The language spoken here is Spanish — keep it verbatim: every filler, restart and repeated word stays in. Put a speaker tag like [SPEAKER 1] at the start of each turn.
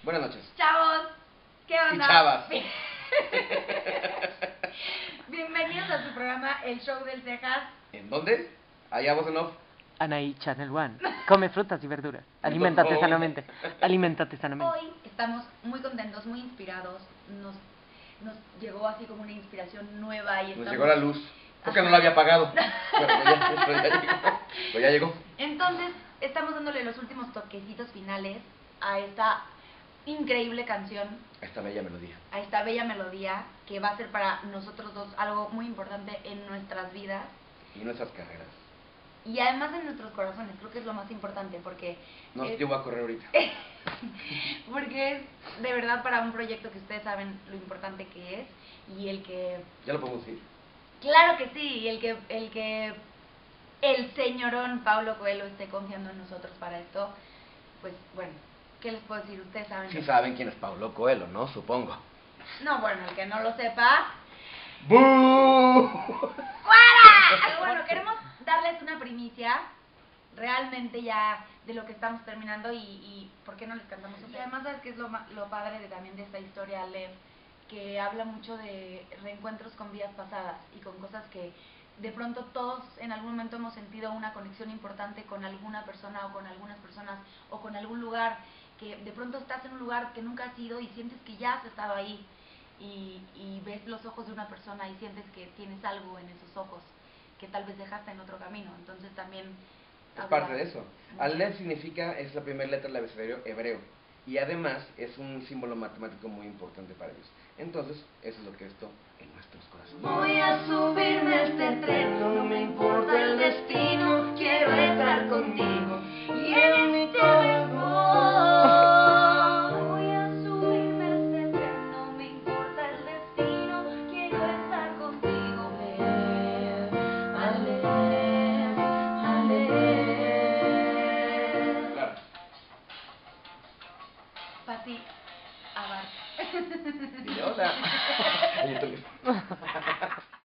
[SPEAKER 1] Buenas noches.
[SPEAKER 2] Chavos, ¿qué
[SPEAKER 1] Y
[SPEAKER 2] onda?
[SPEAKER 1] chavas.
[SPEAKER 2] Bienvenidos a su programa El Show del Cejas.
[SPEAKER 1] ¿En dónde? Allá vos en off.
[SPEAKER 3] Anaí Channel One. Come frutas y verduras. Aliméntate sanamente. Aliméntate sanamente.
[SPEAKER 2] Hoy estamos muy contentos, muy inspirados. Nos, nos llegó así como una inspiración nueva y
[SPEAKER 1] Nos
[SPEAKER 2] estamos...
[SPEAKER 1] llegó la luz. Porque
[SPEAKER 2] Ajá.
[SPEAKER 1] no la había pagado. Pero ya, pero ya llegó. Pero ya llegó.
[SPEAKER 2] Entonces, estamos dándole los últimos toquecitos finales a esta increíble canción,
[SPEAKER 1] Esta bella melodía.
[SPEAKER 2] a esta bella melodía que va a ser para nosotros dos algo muy importante en nuestras vidas
[SPEAKER 1] Y nuestras carreras.
[SPEAKER 2] y además en nuestros corazones. Creo que es lo más importante porque
[SPEAKER 1] No,
[SPEAKER 2] es,
[SPEAKER 1] yo voy a correr ahorita.
[SPEAKER 2] porque es de verdad para un proyecto que ustedes saben lo importante que es y el que,
[SPEAKER 1] ¿Ya lo podemos decir?
[SPEAKER 2] claro que sí, y el que el que el señorón Paulo Coelho esté confiando en nosotros para esto, pues bueno, ¿qué les puedo decir? Ustedes saben.
[SPEAKER 1] Sí
[SPEAKER 2] lo-
[SPEAKER 1] saben quién es Paulo Coelho, ¿no? Supongo.
[SPEAKER 2] No, bueno, el que no lo sepa,
[SPEAKER 1] ¡Bú!
[SPEAKER 2] ¡fuera! Pero bueno, queremos darles una primicia realmente ya de lo que estamos terminando y, y ¿por qué no les cantamos? Y además, ¿sabes qué es lo, ma- lo padre de, también de esta historia, Lev? Que habla mucho de reencuentros con vidas pasadas y con cosas que de pronto todos en algún momento hemos sentido una conexión importante con alguna persona o con algunas personas o con algún lugar, que de pronto estás en un lugar que nunca has ido y sientes que ya has estado ahí y, y ves los ojos de una persona y sientes que tienes algo en esos ojos que tal vez dejaste en otro camino. Entonces también
[SPEAKER 1] Es
[SPEAKER 2] habla-
[SPEAKER 1] parte de eso. Aleph significa, es la primera letra del abecedario hebreo. Y además es un símbolo matemático muy importante para ellos. Entonces, eso es lo que esto en nuestros corazones.
[SPEAKER 2] Voy a subirme a este tren, no me importa el destino, quiero estar contigo y en este amor. Voy a subirme a este tren, no me importa el destino, quiero estar contigo. Ale, ale, ale.
[SPEAKER 1] Claro.
[SPEAKER 2] Pati, abar.
[SPEAKER 1] Y hola. Oye, tú mismo.